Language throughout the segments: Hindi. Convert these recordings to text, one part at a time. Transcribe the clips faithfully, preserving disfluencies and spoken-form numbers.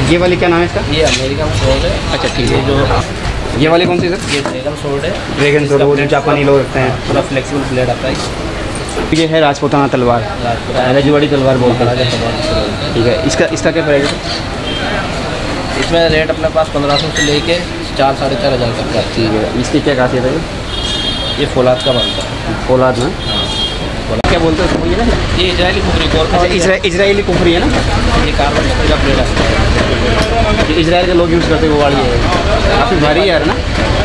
ये वाली क्या नाम है इसका? ये अमेरिकन सोर्ड है। अच्छा ठीक है। जो ये वाली कौन सी सर? ये ड्रैगन सोर्ड है। ड्रैगन सोर्ड वो जो जापानी लोग रखते हैं, पूरा फ्लेक्सिबल ब्लेड आता है। ये है राजपूताना तलवार, रजवाड़ी तलवार बोलते हैं। ठीक है, इसका इसका क्या प्राइस है? इसमें रेट अपने पास पंद्रह सौ से लेके चार साढ़े चार हज़ार तक का। ठीक है, इसकी क्या खासियत है? ये फौलाद का बनता है। फौलाद ना, क्या बोलते हैं उसको? ये ना ये इजरायली कुफरी। अच्छा, इजरायली कुफरी है ना। ये कार्बन स्टील का प्लेट है, इजराइल के लोग यूज़ करते हैं वो वाली है। काफ़ी भारी है यार ना।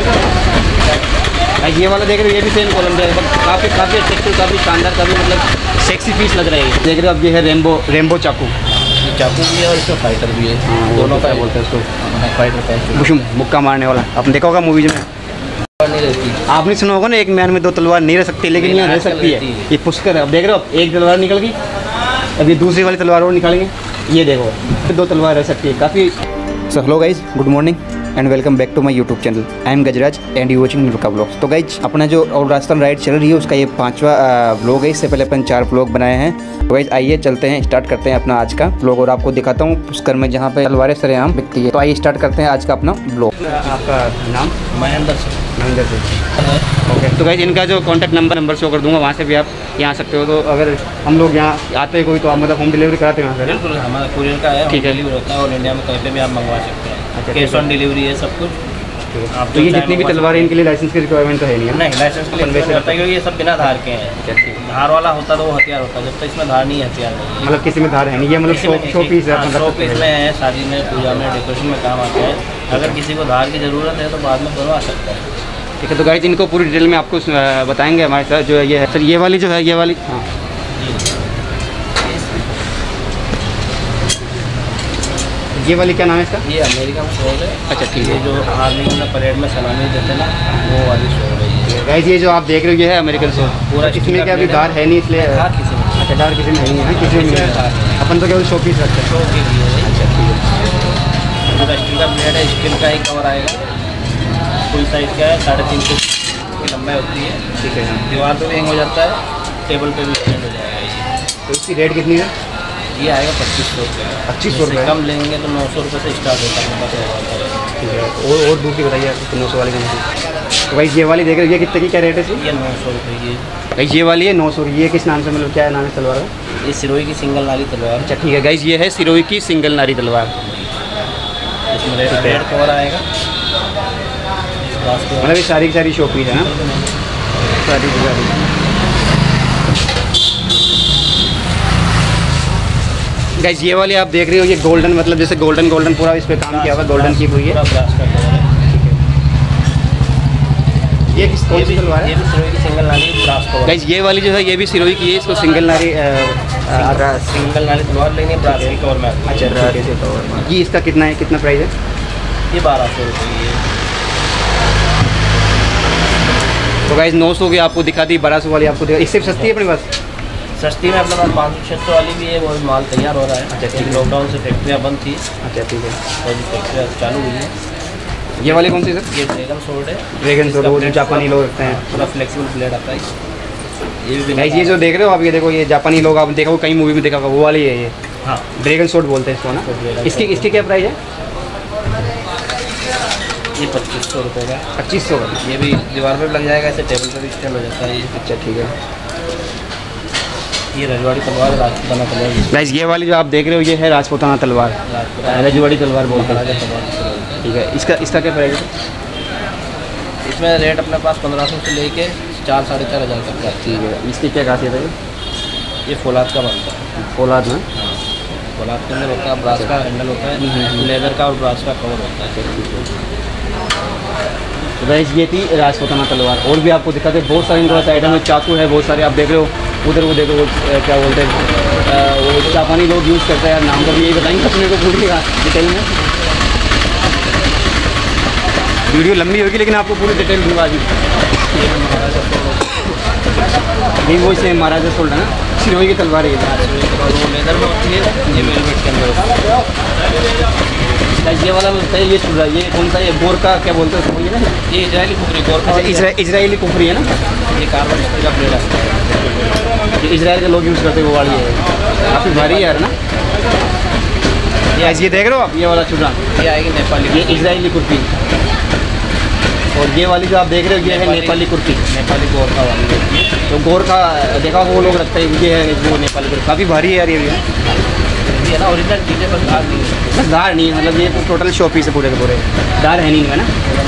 ये वाला देख रहे हो, ये भी सेम कॉलम है, काफ़ी काफ़ी अट्रैक्टिव, काफ़ी शानदार, काफ़ी मतलब सेक्सी पीस लग रहा है। देख रहे हो अब ये है रेम्बो रेम्बो चाकू। चाकू भी है और इसमें फाइटर भी है। हाँ, दोनों का बोलते हैं उसको, फाइटर का। मुक्का मारने वाला आपने देखा होगा मूवीज में। नहीं रहती, आपने सुना होगा ना, एक मैन में दो तलवार नहीं रह सकती, लेकिन यहाँ रह सकती है। ये पुष्कर है। अब देख रहे हो, अब एक तलवार निकल गई, अब ये दूसरी वाली तलवार और निकालेंगे। ये देखो, दो तलवार रह सकती है। काफ़ी so hello guys, good morning and welcome back to my YouTube channel. I am Gajraj and you watching नुरका ब्लॉग्स। तो गाइज, अपना जो और राजस्थान राइड चल रही है उसका ये पांचवा ब्लॉग है। इससे पहले अपन चार ब्लॉग बनाए हैं। तो गाइज आइए चलते हैं, स्टार्ट करते हैं अपना आज का ब्लॉग और आपको दिखाता हूँ पुष्कर में जहाँ पे तलवारें सरेआम बिकती है। तो आइए स्टार्ट करते हैं आज का अपना ब्लॉग। आपका नाम? महेंद्र सिंह। महेंद्र सिंह, ओके। तो गाइज इनका जो कॉन्टैक्ट नंबर नंबर शो कर दूंगा, वहाँ से भी आप यहाँ आ सकते हो। तो अगर हम लोग यहाँ आते हैं कोई, तो आप मतलब होम डिलीवरी कराते हैं वहाँ से? बिल्कुल, हमारा कुरियर का है, ठीक है, डिलीवरी होता है और इंडिया में कहीं पे भी आप मंगवा सकते हैं। अच्छा, कैश ऑन डिलीवरी है सब कुछ। आप तो ये जितनी भी तलवार है इनके लिए लाइसेंस की रिक्वायरमेंट तो है नहीं? नहीं, लाइसेंस के लिए नहीं होता, क्योंकि ये सब बिना धार के हैं। धार वाला होता तो वो हथियार होता, जब तक इसमें धार नहीं है, हथियार नहीं। मतलब किसी में धार है नहीं, ये मतलब शो शो पीस है, शो पीस में है, शादी में, पूजा में, डेकोरेशन में काम आते हैं। अगर किसी को धार की ज़रूरत है तो बाद में दोनों आ सकता है। ठीक है। तो गाइस इनको पूरी डिटेल में आपको बताएंगे हमारे साथ। जो ये है सर, ये वाली जो है, ये वाली, हाँ, ये वाली क्या नाम है इसका? ये अमेरिकन सोर्ड है। अच्छा ठीक है। ये जो आर्मी में परेड में सलामी देते ना, वो वाली सोर्ड है। गाइस ये जो आप देख रहे हो, ये है अमेरिकन सोर्ड। पूरा इसमें क्या अभी धार है नहीं, इसलिए धार किसी में, अच्छा, धार किसी में नहीं है, किसी में नहीं है। अपन तो केवल शो पीस रखते हैं। शो के लिए। अच्छा ठीक है। पूरा स्टील का ब्लेड है, स्टील का ही कवर आएगा। फुल साइज का है, साढ़े तीन फुट की लंबाई होती है। ठीक है। दीवार पे भी हैंग हो जाता है, टेबल पे भी स्टैंड हो जाएगा। तो इसकी रेट कितनी है? ये आएगा पच्चीस सौ रुपये। पच्चीस सौ रुपये कम लेंगे तो नौ सौ रुपये से स्टार्ट होता है। ठीक है। और और दूसरी बताइए आपको, नौ सौ वाली कौन सी? तो भाई ये वाली देख रहे हो, ये कितने की क्या रेट है इसकी? ये नौ सौ रुपये। ये भाई ये वाली है नौ सौ। ये किस नाम से, मतलब क्या नाम है तलवार का? ये सिरोही की सिंगल नाली तलवार। अच्छा ठीक है गाइस, ये है सिरोही की सिंगल नारी तलवार। इसमें रेड रेड कवर आएगा। मतलब ये सारी की सारी शो पीस है ना, सारी की सारी। गाइस ये वाली आप देख रहे हो, ये गोल्डन, मतलब जैसे गोल्डन गोल्डन पूरा इस पे काम किया हुआ, गोल्डन की हुई है। ये किस कौन सी तलवार है? ये भी सिरोही की सिंगल नाली ब्रास कवर। गाइस ये वाली जो है, ये भी सिरोही की है, इसको सिंगल नारी सिंगल नाली तलवार लेंगे ब्रास की कवर में। अच्छा, ये इसका कितना है, कितना प्राइस है? ये बारह सौ रुपये। तो गाइस नौ सौ की आपको दिखा दी, बारह सौ वाली आपको दिखा। इससे सस्ती है अपने पास? सस्ती में अपने पास पाँच सौ छः सौ वाली भी है, वो माल तैयार हो रहा है। अच्छा ठीक है। लॉकडाउन से फैक्ट्रियाँ बंद थी। अच्छा ठीक है। और फैक्ट्रियाँ चालू हुई है। ये वाली कौन सी सर? ये ड्रैगन सोर्ड है। ड्रैगन सोर्ड वो जो जापानी लोग रखते हैं, पूरा फ्लेक्सिबल ब्लेड आता है। ये भी गाइस ये जो देख रहे हो आप, ये देखो, ये जापानी लोग, आप देखो कई मूवी में देखा होगा, वो वाली है ये। हाँ, ड्रैगन सोर्ड बोलते हैं इसको ना। इसकी इसकी क्या प्राइस है? ये पच्चीस सौ रुपये का। पच्चीस सौ का। ये भी दीवार पे भी लग जाएगा, ऐसे टेबल पे भी स्टैंड हो जाता है ये। अच्छा ठीक है। ये रजवाड़ी तलवार, राजपूताना तलवार। गाइस ये वाली जो आप देख रहे हो, ये है राजपूताना तलवार, रजवाड़ी तलवार बोलते हैं। ठीक है। इसका इसका क्या प्राइस है? इसमें रेट अपने पास पंद्रह सौ से लेके चार साढ़े चार हज़ार तक का। ठीक है। इसकी क्या खासियत है? ये फौलाद का बनता है। फौलाद ना, फौलाद के अंदर होता है, ब्रास का हैंडल होता है, लेदर का और ब्रास का कवर होता है। तो गाइस ये थी राजपूताना तलवार। और भी आपको दिखाते हैं, बहुत सारे इनके पास आइटम है, चाकू है बहुत सारे, आप देख रहे हो उधर, वो देखो वो क्या बोलते हैं, वो जापानी लोग यूज़ करते हैं यार, नाम का भी यही बताएंगे अपने को पूरी डिटेल में। वीडियो लंबी होगी लेकिन आपको पूरी डिटेल दूंगा आज। नहीं वो से महाराजा सोल्ड है ना, सिरोही की तलवार है। वो लेदर में होती है, ये वेलवेट के अंदर होता है। ये वाला बताइए, ये सुन रहा है, ये कौन सा, ये बोर का क्या बोलते हैं उसको, ये ना? ये इजरायली कुफरी। अच्छा, इजरायली कुफरी है ना। ये कार्बन स्टील का प्लेट है, इजराइल के लोग यूज़ करते हैं वो वाली है, काफ़ी भारी है यार ना। ये देख रहे हो आप, ये वाला चुरा ये आएगी नेपाली, ये इजरायली कुर्ती, और ये वाली जो आप देख रहे हो ये है नेपाली कुर्ती, नेपाली गोरखा वाली होती है। तो गोरखा देखा वो लोग रखते हैं, ये है वो नेपाली कुर्ती, काफ़ी भारी है यार ये भी, ये ना ओरिजिनल चीज़ है, बस धार नहीं है। बस धार नहीं है, मतलब ये टोटल शो पीस है पूरे के पूरे, धार है नहीं है ना।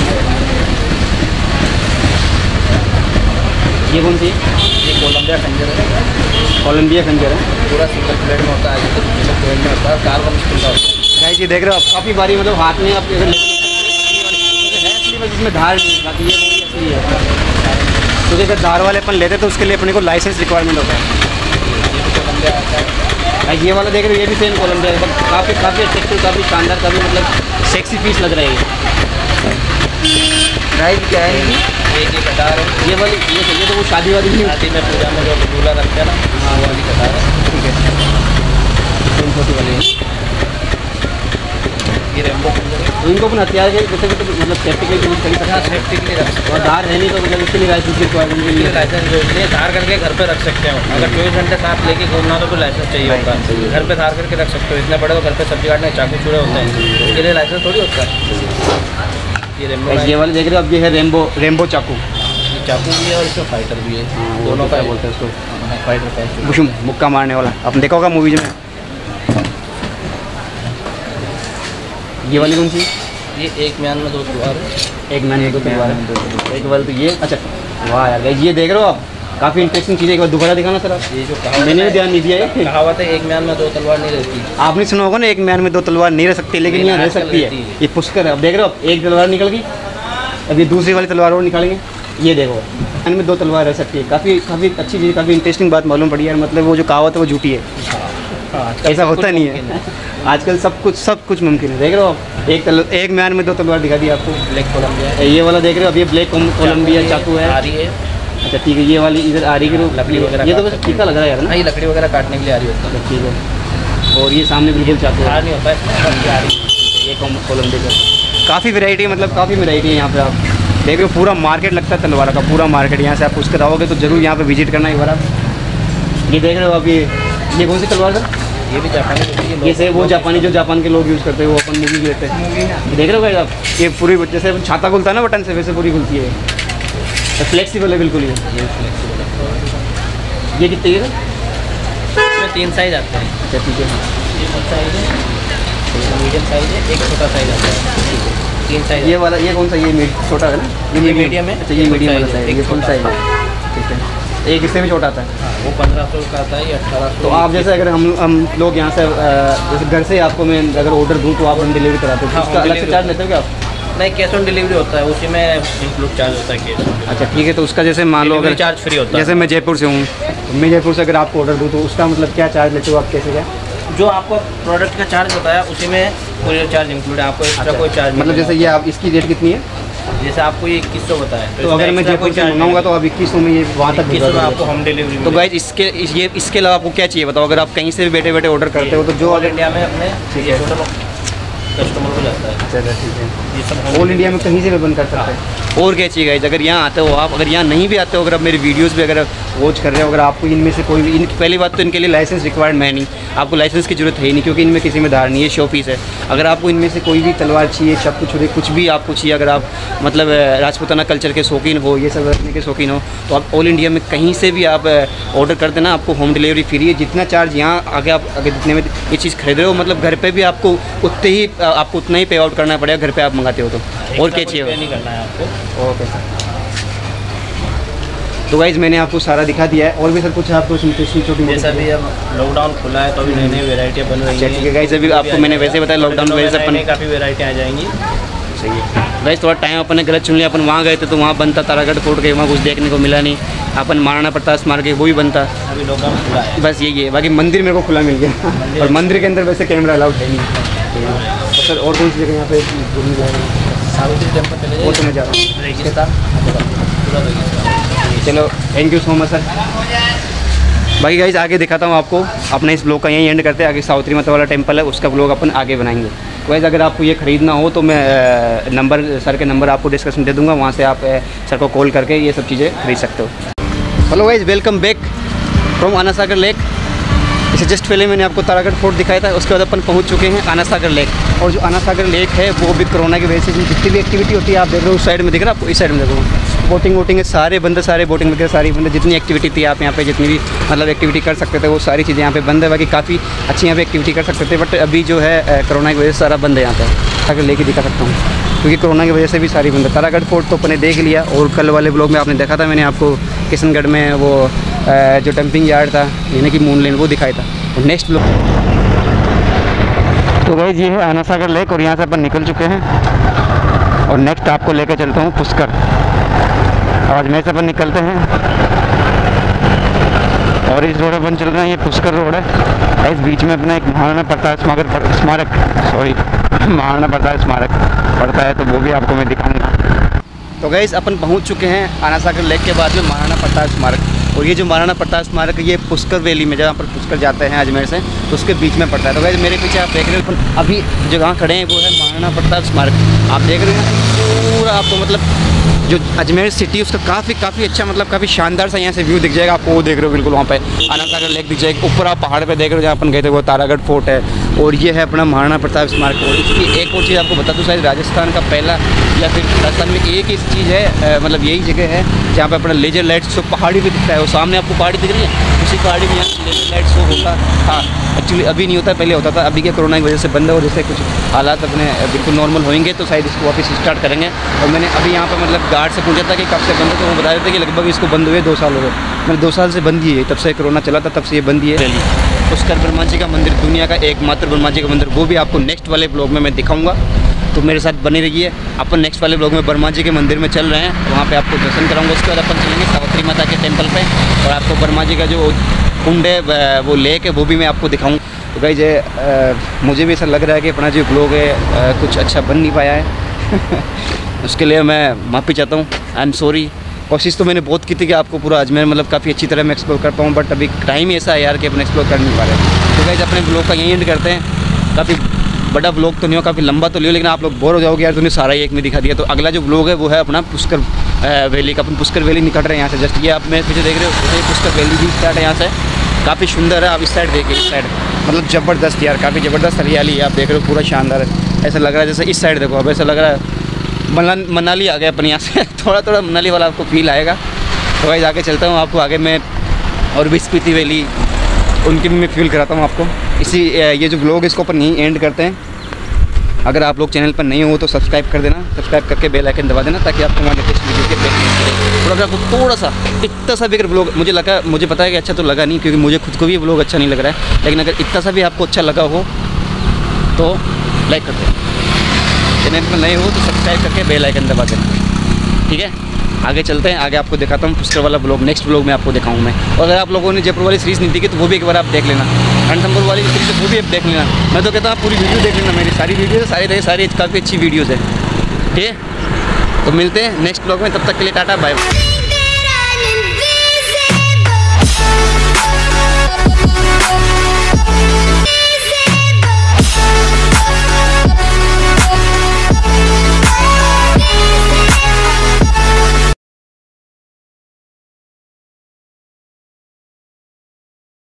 ये कौन सी है? ये कोलंबिया खंजर है, कोलंबिया खंजर है, पूरा सिंगल प्लेट में होता है, तो सिंगल प्लेट में होता है, कार का मुश्किल का होता है। गाइस ये देख रहे हो आप, काफ़ी भारी, मतलब हाथ में आप अगर है असली, बस इसमें धार नहीं है, बाकी ये वही असली है। क्योंकि अगर धार वाले अपन लेते तो उसके लिए अपने को लाइसेंस रिक्वायरमेंट होता है। गाइस ये वाला देख रहे हो, ये भी सेम कोलंबिया है, काफ़ी काफ़ी अट्रैक्टिव, काफ़ी शानदार, काफ़ी मतलब सेक्सी पीस लग रहा है। प्राइस क्या है? एक ही कटार है ये वाली, ये ये तो वो शादी वाली नहीं, शादी में पूजा में जो दूल्हा रखते हैं ना, हाँ वो वाली कटार है। ठीक है, तीन छोटी वाली है। ये रेम्बो खंजर है, तो इनको अपन हथियार के जैसे कि तो मतलब सेफ्टी के लिए यूज़ कर ही सकते हाँ हैं, सेफ्टी के लिए रख सकते और हैं। धार है नहीं तो मतलब इसके लिए लाइसेंस रिक्वायरमेंट के लिए। लाइसेंस जो इसलिए धार करके घर पे रख सकते हो, अगर चौबीस घंटे साथ लेके घूमना तो फिर लाइसेंस चाहिए होता है। घर पे धार करके रख सकते हो, इतने बड़े तो घर पे सब्जी काटने चाकू चूड़े होते हैं, उसके लिए लाइसेंस थोड़ी होता है। ये रेम्बो ये वाले देख रहे हो अब, ये है रेम्बो रेम्बो चाकू, चाकू भी है और इसमें फाइटर भी है, दोनों का बोलते हैं उसको, फाइटर का बुशुम मुक्का मारने वाला, आपने देखा होगा मूवीज में। ये वाली कौन सी? ये एक म्यान में दो तलवार है, एक मैंने एक दो तलवार है, एक वाली तो ये, अच्छा वाह यार गाइस ये देख रहे हो आप, काफ़ी इंटरेस्टिंग चीज़ है, एक बार दोबारा दिखाना सर आप। ये जो कहावत मैंने भी ध्यान नहीं दिया है, कहावत है एक म्यान में दो तलवार नहीं रहती। आपने सुना होगा ना, एक मैन में दो तलवार नहीं रह सकती, लेकिन यहाँ रह सकती है। ये पुष्कर है, अब देख रहे हो आप, एक तलवार निकल गई, अब ये दूसरी वाली तलवार और निकालेंगे, ये देखो मैन में दो तलवार रह सकती है। काफ़ी काफ़ी अच्छी चीज़, काफ़ी इंटरेस्टिंग बात मालूम पड़ी यार, मतलब वो जो कहावत है वो झूठी है, ऐसा होता नहीं है, आजकल सब कुछ सब कुछ मुमकिन है। देख रहे हो आप, एक तल, एक म्यान में दो तलवार दिखा दी आपको। ब्लैक कोलंबिया, ये वाला देख रहे हो, अब ये ब्लैक कोलंबिया चाकू है, आ रही है। अच्छा ठीक है, ये वाली इधर आ रही है, लकड़ी वगैरह ये तो बस टीका लग रहा है यार ना, ये लकड़ी वगैरह काटने के लिए आ रही होती है। ठीक है, और ये सामने बिल्कुल चाकू है, नहीं होता है, आ रही है। ये कोलंबिया का काफ़ी वैरायटी, मतलब काफ़ी वैरायटी है यहाँ पे। आप देख रहे हो पूरा मार्केट लगता है तलवार का, पूरा मार्केट, यहाँ से आप उसके आओगे तो जरूर यहाँ पे विजिट करना एक बार आप। ये देख रहे हो आप, ये ये कौन सी तलवार सर? ये भी जापानी होती है, ये से वो जापानी जो जापान के लोग यूज़ करते हैं, वो अपन मूवी लेते हैं। देख रहे हो भाई आप, ये पूरी जैसे छाता खुलता है ना बटन से, वैसे पूरी खुलती है, फ्लेक्सिबल है बिल्कुल। ये ये फ्लेक्सिबल है। ये कितने है? इसमें तीन साइज आते हैं। अच्छा ठीक है, ये फुल साइज है, मीडियम साइज है, एक छोटा साइज आता है, तीन साइज। ये वाला ये कौन सा? ये छोटा है ना, ये मीडियम है। अच्छा ये मीडियम वाला साइज, ये फुल साइज है, ठीक है। एक इससे भी छोटा आता है, हाँ वो पंद्रह सौ का आता है, ये अठारह सौ। तो आप जैसे अगर हम हम लोग यहाँ से जैसे घर से आपको मैं अगर ऑर्डर दूँ तो आप हम डिलीवरी कराते हो, हाँ, उसका अलग से delivery चार्ज लेते हो क्या आप? नहीं, कैश ऑन डिलीवरी होता है, उसी में इंक्लूड चार्ज होता है कैश। अच्छा ठीक है, तो उसका जैसे मान लो अगर चार्ज फ्री होता है, जैसे मैं जयपुर से हूँ, तो मैं जयपुर से अगर आपको ऑर्डर दूँ तो उसका मतलब क्या चार्ज लेते हो आप, कैसे क्या? जो आपको प्रोडक्ट का चार्ज होता है उसी में कोरियर चार्ज इंक्लूड है, आपको एक्स्ट्रा कोई चार्ज मतलब जैसे ये आप इसकी रेट कितनी है? जैसे आपको ये इक्कीस सौ बताया, तो अगर मैं जयपुर से मंगाऊंगा तो आप इक्कीस सौ में ये वहाँ तक इक्कीस सौ में आपको होम डिलीवरी। तो गाइस इसके इस, ये इसके अलावा आपको क्या चाहिए बताओ, अगर आप कहीं से भी बैठे बैठे ऑर्डर करते हो तो जो ऑल इंडिया में अपने ठीक है कस्टमर को जाता है। चलो ठीक है, ये सब ऑल इंडिया में कहीं से भी बंद कर सकते हैं। और क्या चाहिए गाइस, अगर यहाँ आते हो आप, अगर यहाँ नहीं भी आते हो, अगर आप मेरे वीडियोस भी अगर वॉच कर रहे हो, अगर आपको इनमें से कोई भी इन पहली बात तो इनके लिए लाइसेंस रिक्वायर्ड है नहीं, आपको लाइसेंस की जरूरत है ही नहीं, क्योंकि इनमें किसी में धार नहीं है, शो पीस है। अगर आपको इनमें से कोई भी तलवार चाहिए, चाकू छुरी कुछ भी आपको चाहिए, अगर आप मतलब राजपूताना कल्चर के शौकीन हो, ये सब रखने के शौकीन हो, तो आप ऑल इंडिया में कहीं से भी आप ऑर्डर कर देना, आपको होम डिलीवरी फ्री है। जितना चार्ज यहाँ आगे आप अगर जितने में ये चीज़ खरीद रहे हो, मतलब घर पे भी आपको उतने ही आपको उतना ही पे आउट करना पड़ेगा, घर पे आप मंगाते हो तो। और क्या चाहिए? नहीं करना है आपको। ओके सर, तो गाइज मैंने आपको सारा दिखा दिया है। और भी सर कुछ आपको इंटरेस्टिंग छोटी जैसा भी अब लॉकडाउन खुला है तो अभी नई नई वेराइटियाँ बन रही हैं। ठीक है गाइज, अभी आपको मैंने वैसे बताया लॉकडाउन की वजह से अपन काफ़ी वेराइटियाँ आ जाएंगी। सही है गाइज, थोड़ा टाइम अपन ने गलत चुन लिया, अपन वहाँ गए थे तो वहाँ बनता तारागढ़ फोर्ट गए, वहाँ कुछ देखने को मिला नहीं, अपन महाराणा प्रताप स्मारक वो भी बनता, अभी लॉकडाउन खुला है, बस यही है। बाकी मंदिर मेरे को खुला मिल गया, और मंदिर के अंदर वैसे कैमरा अलाउड है नहीं। तो सर और कौन सी जगह यहाँ पे घूमने जाएंगे? सावित्री टेम्पल चले जाइए, वो तो मैं जा रहा हूँ, रेगिस्तान पूरा रेगिस्तान। चलो thank you so much sir. बाकी गाइज आगे दिखाता हूँ आपको, अपने इस ब्लॉग का यहीं एंड करते हैं। आगे सावित्री माता वाला टेम्पल है, उसका ब्लॉग अपन आगे बनाएंगे। गाइज अगर आपको ये ख़रीदना हो तो मैं नंबर सर के नंबर आपको डिस्क्रिप्शन दे दूँगा, वहाँ से आप सर को कॉल करके ये सब चीज़ें खरीद सकते हो। Hello guys, welcome back from Ana Sagar lake. इससे जस्ट पहले मैंने आपको तारागढ़ फोर्ट दिखाया था, उसके बाद अपन पहुंच चुके हैं आना सागर लेक। और जो आना सागर लेक है वो भी कोरोना की वजह से जितनी भी एक्टिविटी होती है, आप देख रहे हो उस साइड में दिख रहा है आपको, इस साइड में देखो बोटिंग वोटिंग है, सारे बंद, सारे बोटिंग वगैरह सारी बंद, जितनी एक्टिविटी थी आप यहाँ पे जितनी भी मतलब एक्टिविटी कर सकते थे वो सारी चीज़ें यहाँ पे बंद है। बाकी काफ़ी अच्छी यहाँ पे एक्टिविटी कर सकते थे, बट अभी जो है कोरोना की वजह से सारा बंद है यहाँ पर। अगर लेके दिखा सकता हूँ क्योंकि कोरोना की वजह से भी सारी बंद है। तारागढ़ फोर्ट तो अपने देख लिया, और कल वाले ब्लॉग में आपने देखा था मैंने आपको किशनगढ़ में वो जो डंपिंग यार्ड था यानी कि मून लेन वो दिखाया था। और नेक्स्ट ब्लॉग तो गाइस ये है आना सागर लेक, और यहाँ से अपन निकल चुके हैं। और नेक्स्ट आपको लेकर चलता हूँ पुष्कर। आज में से अपन निकलते हैं और इस रोड अपन चल रहे हैं, ये पुष्कर रोड है। इस बीच में अपना एक महाराणा प्रताप स्मारक स्मारक सॉरी महाराणा प्रताप स्मारक पड़ता है, तो वो भी आपको मैं दिखाऊंगा। तो गाइस अपन पहुंच चुके हैं आना सागर लेक के बाद में महाराणा प्रताप स्मारक। और ये जो महाराणा प्रताप स्मारक है ये पुष्कर वैली में, जहाँ पर पुष्कर जाते हैं अजमेर से, तो उसके बीच में पड़ता है। तो गाइस मेरे पीछे आप देख रहे हो अभी जगह खड़े हैं वो है महाराणा प्रताप स्मारक। आप देख रहे हैं पूरा आपको मतलब जो अजमेर सिटी उसका काफ़ी काफ़ी अच्छा मतलब काफ़ी शानदार सा यहाँ से व्यू दिख जाएगा आपको। वो देख रहे हो बिल्कुल वहाँ पे आना सागर लेक दिख जाएगा। ऊपर आप पहाड़ पे देख रहे हो जहाँ अपन गए थे वो तारागढ़ फोर्ट है, और ये है अपना महाराणा प्रताप स्मारक। और इसकी एक और चीज़ आपको बता दूँ, शायद राजस्थान का पहला या फिर राजस्थान में एक ही चीज़ है, मतलब यही जगह है जहाँ पर अपना लेजर लाइट शो पहाड़ी भी दिखता है। वो सामने आपको पहाड़ी दिख रही है, उसी पहाड़ी में यहाँ लेजर लाइट शो होता था। एक्चुअली अभी नहीं होता, पहले होता था, अभी क्या कोरोना की वजह से बंद है। और जैसे कुछ हालात अपने बिल्कुल नॉर्मल होंगे तो शायद इसको वापस स्टार्ट करेंगे। और मैंने अभी यहाँ पर मतलब गार्ड से पूछा था कि कब से बंद है, तो वो बता रहे थे कि लगभग इसको बंद हुए दो साल हो गए। मतलब दो साल से बंद ही है, तब से कोरोना चला था तब से ये बंद ही है। पुष्कर ब्रह्मा जी का मंदिर, दुनिया का एकमात्र ब्रह्मा जी का मंदिर, वो भी आपको नेक्स्ट वाले ब्लॉग में मैं दिखाऊंगा, तो मेरे साथ बने रहिए। अपन नेक्स्ट वाले ब्लॉग में ब्रह्मा जी के मंदिर में चल रहे हैं, वहाँ पे आपको दर्शन कराऊंगा। उसके बाद अपन चलेंगे सावित्री माता के टेम्पल पे, और आपको ब्रह्मा जी का जो कुंड है वो लेक है वो भी मैं आपको दिखाऊंगा। तो गाइस ये मुझे भी ऐसा लग रहा है कि अपना जो ब्लॉग है आ, कुछ अच्छा बन नहीं पाया है उसके लिए मैं माफ़ी चाहता हूँ, आई एम सॉरी। कोशिश तो मैंने बहुत की थी कि आपको पूरा अजमेर मतलब काफ़ी अच्छी तरह मैं एक्सप्लोर कर पाऊँ, बट अभी टाइम ही ऐसा है यार कि अपन एक्सप्लोर कर नहीं पा रहे। तो गाइस अपने ब्लॉग का यही एंड करते हैं। काफ़ी बड़ा ब्लॉग तो नहीं हो, काफ़ी लंबा तो लियो, लेकिन आप लोग बोर हो जाओगे यार, तुमने सारा एक में दिखा दिया। तो अगला जो ब्लॉग है वो है अपना पुष्कर वैली का। अपन पुष्कर वैली निकल रहे हैं यहाँ से, जस्ट ये आप मेरे पीछे देख रहे हो, ये पुष्कर वैली भी स्टार्ट है यहाँ से। काफ़ी सुंदर है, आप इस साइड देखिए, इस साइड मतलब ज़बरदस्त यार, काफ़ी ज़बरदस्त हरियाली है, आप देख रहे हो पूरा शानदार है। ऐसा लग रहा है जैसे इस साइड देखो, अब ऐसा लग रहा है मना मनाली आ गया अपन यहाँ से थोड़ा थोड़ा मनाली वाला आपको फील आएगा। तो भाई आगे चलता हूँ, आपको आगे मैं और भी स्पीति वैली उनकी भी मैं फील कराता हूँ आपको। इसी ये जो ब्लॉग इसको अपन यहीं एंड करते हैं। अगर आप लोग चैनल पर नहीं हो तो सब्सक्राइब कर देना, सब्सक्राइब करके बेल आइकन दबा देना, ताकि आपको हमारे लेटेस्ट वीडियो के अपडेट थोड़ा सा आपको थोड़ा सा इतना सा भी अगर ब्लॉग मुझे लगा, मुझे पता है कि अच्छा तो लगा नहीं, क्योंकि मुझे खुद को भी ब्लॉग अच्छा नहीं लग रहा है, लेकिन अगर इतना सा भी आपको अच्छा लगा हो तो लाइक कर देना, चैनल पर नए हो तो सब्सक्राइब करके बेल आइकन दबा देना, ठीक है। आगे चलते हैं, आगे आपको दिखाता हूँ पुष्कर वाला ब्लॉग, नेक्स्ट ब्लॉग में आपको दिखाऊँ मैं। और अगर आप लोगों ने जयपुर वाली सीरीज़ नहीं देखी तो वो भी एक बार आप देख लेना, रणथंभौर वाली सीरीज़ है वो भी आप देख लेना। मैं तो कहता हूँ आप पूरी वीडियो देख लेना, मेरी सारी वीडियो है, सारी सारी काफ़ी अच्छी वीडियोज़ है, ठीक है। तो मिलते हैं नेक्स्ट ब्लॉग में, तब तक के लिए टाटा बाय बाय।